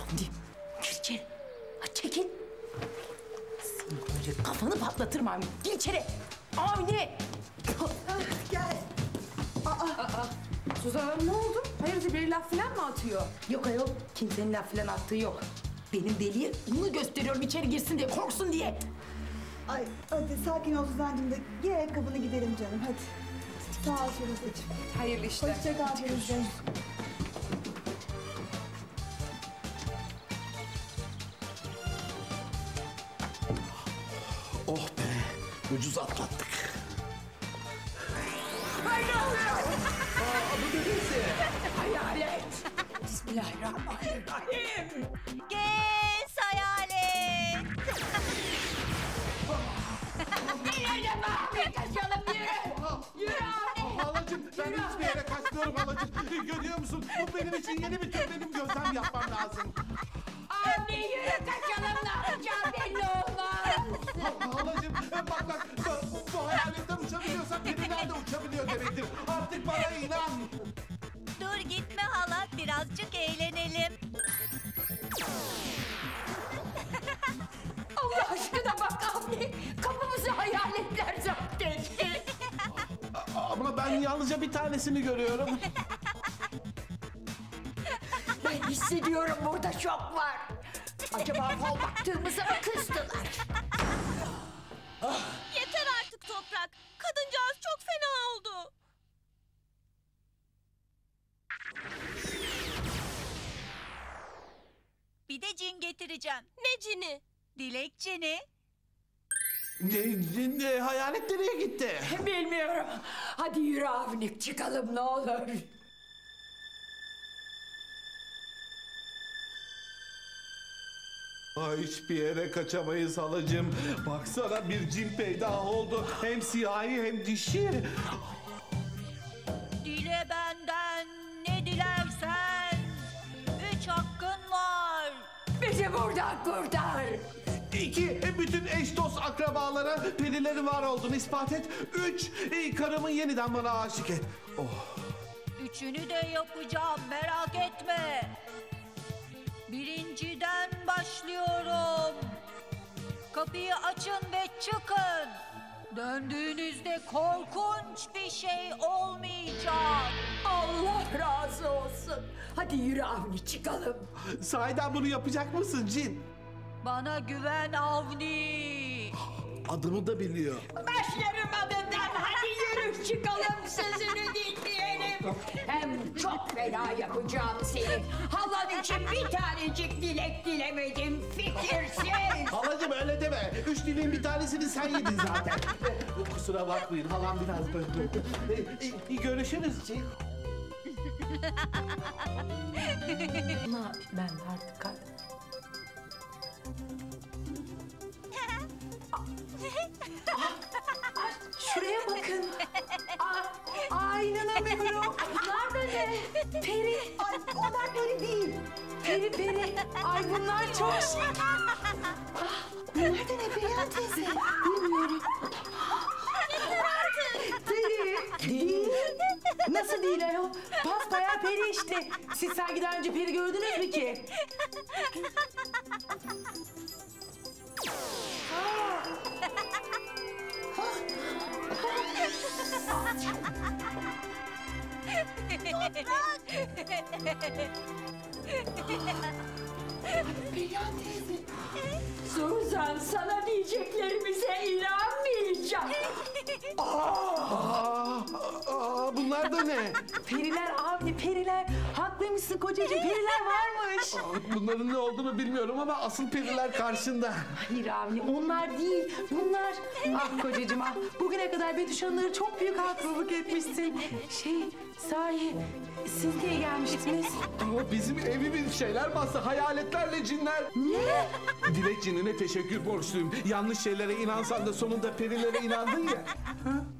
Avni, gir içeri. Ha, çekil. Senin böyle kafanı patlatırım Avni. Gir içeri. Avni. Gel. Suzan Hanım ne oldu? Hayırdır bir laf falan mı atıyor? Yok ayol, kimsenin laf falan attığı yok. Benim deliye bunu gösteriyorum içeri girsin diye, korksun diye. Ay hadi sakin ol Suzan'cığım da giy ayakkabını gidelim canım hadi. Sağ ol Firuzeciğim. Hayırlı işler. Hoşça kal Firuze. Oh be, ucuz atlattık. Hayalet. Bismillahirrahmanirrahim. Gez hayalet. Kaçalım, yürü. Yürü Avni. Halacığım ben hiçbir yere kaçmıyorum halacığım. Görüyor musun? Bu benim için yeni bir tür benim gözlem yapmam lazım. Avni yürü, kaçalım. Ne yapacağım belli olmaz. Halacığım bak bu hayaletler uçabiliyorsa periler de uçabiliyor demektir. Artık bana inan. Dur gitme hala, birazcık eğlenelim. Allah aşkına bak Avni. Kapımızı hayaletler zapt etti. Ama ben yalnızca bir tanesini görüyorum. Ben hissediyorum burada şok var. Acaba fal baktığımıza mı kızdılar? Yeter artık Toprak. Kadıncağız çok fena oldu. Bir de cin getireceğim. Ne cini? Dilek cini. Hayalet nereye gitti? Bilmiyorum. Hadi yürü Avni, çıkalım ne olur. Hiçbir yere kaçamayız halacığım. Baksana bir cin peydah oldu. Hem siyahi hem dişi. Dile benden ne dilersen. 3 hakkın var. Bizi buradan kurtar. 2, bütün eş dost akrabalara perilerin var olduğunu ispat et. 3, karımı yeniden bana aşık et. Oh. Üçünü de yapacağım, merak etme. Birinciden başlıyorum. Kapıyı açın ve çıkın. Döndüğünüzde korkunç bir şey olmayacak. Allah razı olsun. Hadi yürü Avni, çıkalım. Sahiden bunu yapacak mısın cin? Bana güven Avni. Adımı da biliyor. Başlarım adından. Hadi yürü, çıkalım, sözünü dinleyelim. Hem çok fena yapacağım seni. Halan için bir tanecik dilek dilemedim, fikirsiz. Halacığım öyle deme. 3 dileğin bir tanesini sen yedin zaten. Kusura bakmayın halam biraz böyle. Görüşürüz cin. Ne yapayım ben artık? Şuraya bakın. Aa, inanamıyorum. Bunlar da ne? Peri. Ay onlar peri değil. Peri peri. Ay bunlar çok şey. Bunlar da ne Perihan teyze? Bilmiyorum. Peri. Değil. Nasıl değil ayol? Basbayağı peri işte. Siz sanki daha önce peri gördünüz mü ki? Perihan teyze. Suzan, sana diyeceklerimize inanmayacağım. Bunlar da ne? Periler Avni, periler. Haklıymışsın kocacığım, periler varmış. Bunların ne olduğunu bilmiyorum ama asıl periler karşında. Hayır Avni, onlar değil, bunlar. Ah kocacığım ah, bugüne kadar Betüş Hanım'lara çok büyük haksızlık etmişsin. Sahi, siz niye gelmiştiniz? Ama bizim evimin şeyler bastı. Hayaletlerle cinler. Ne? Dilek cinine teşekkür borçluyum. Yanlış şeylere inansan da sonunda perilere inandın ya.